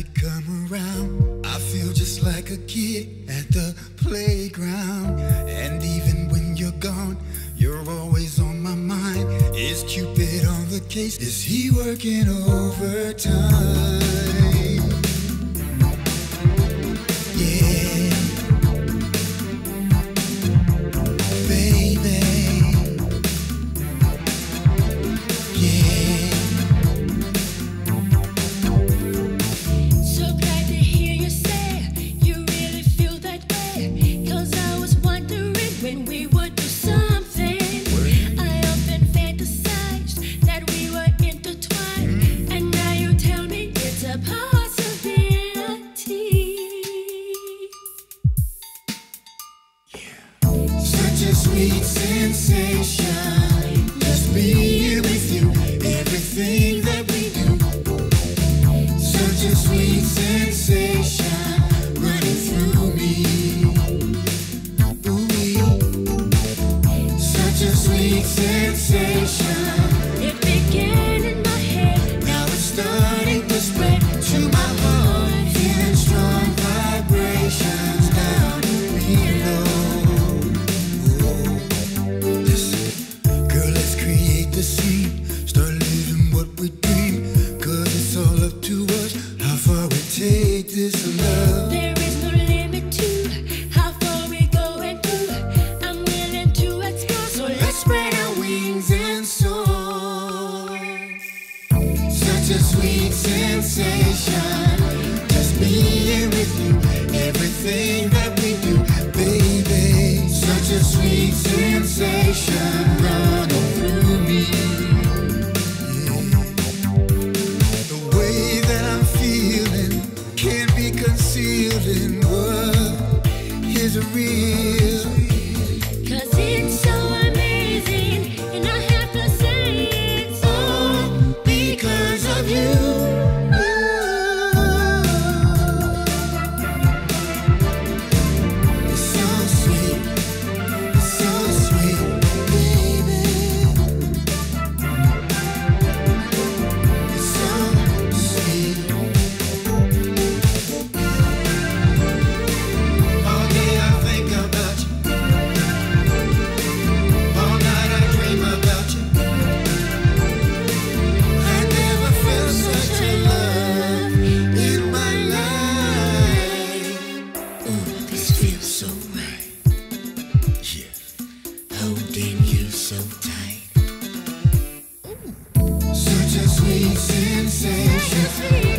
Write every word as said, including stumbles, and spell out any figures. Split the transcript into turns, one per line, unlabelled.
you come around, I feel just like a kid at the playground. And even when you're gone, you're always on my mind. Is Cupid on the case? Is he working overtime? Yeah, baby. Yeah.
So glad to hear you say you really feel that way. 'Cause I was wondering when we would do something. I often fantasized that we were intertwined, and now you tell me it's a possibility.
Such a sweet sensation, just being with you, everything that we do. Such a sweet sensation running through me. Ooh-wee. Such a sweet sensation.
It began in my head,
Now it's starting to spread to my heart, feeling strong vibrations down below. Listen, girl, let's create the scene, start living what we dream. 'Cause it's all up to us, how far we take this love.
there is no limit to how far we go and do. I'm willing to explore, so let's spread our wings and soar.
Such a sweet sensation, just being with you, everything that we do, baby. Such a sweet sensation running through me. Yeah. The way that I'm feeling can't be concealing what is real.
'Cause it's so amazing, and I have to say it's all
Because of you. It's so sweet, it's so sweet, baby. It's so sweet. All day I think about you. All night I dream about you. I never felt such a love in my life. Oh, this feels so right. Yeah, holding you so tight. Such a sweet sensation.